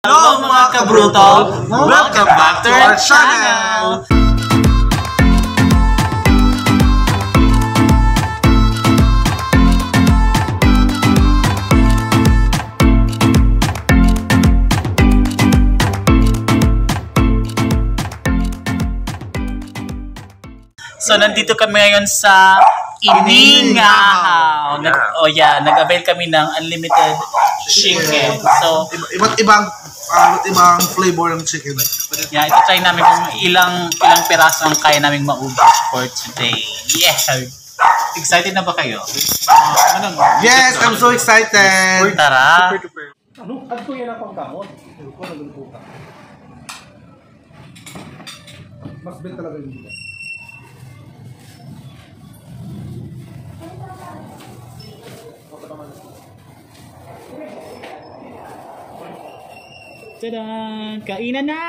Hello mga kabruto! Welcome back to our channel! So, nandito kami ngayon sa Ilang. Nag-avail kami ng unlimited chicken. So, iba't ibang flavor ng chicken. Yeah, ito try namin kung ilang piraso ang kaya naming maubos for today. Yeah! Excited na ba kayo? Yes, I'm so excited! Tara! Ano? At ko yan akong kamot. Mas bet talaga yung dito. Tadaan! Kainan na!